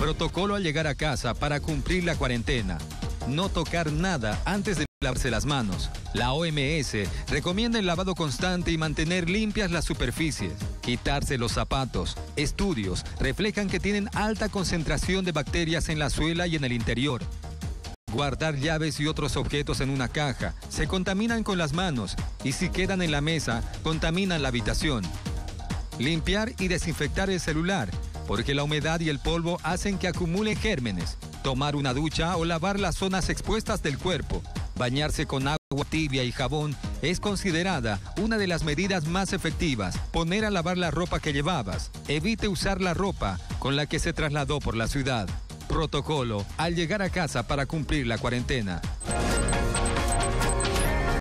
Protocolo al llegar a casa para cumplir la cuarentena. No tocar nada antes de lavarse las manos. La OMS recomienda el lavado constante y mantener limpias las superficies. Quitarse los zapatos. Estudios reflejan que tienen alta concentración de bacterias en la suela y en el interior. Guardar llaves y otros objetos en una caja. Se contaminan con las manos y si quedan en la mesa, contaminan la habitación. Limpiar y desinfectar el celular, porque la humedad y el polvo hacen que acumule gérmenes. Tomar una ducha o lavar las zonas expuestas del cuerpo. Bañarse con agua tibia y jabón es considerada una de las medidas más efectivas. Poner a lavar la ropa que llevabas. Evite usar la ropa con la que se trasladó por la ciudad. Protocolo al llegar a casa para cumplir la cuarentena.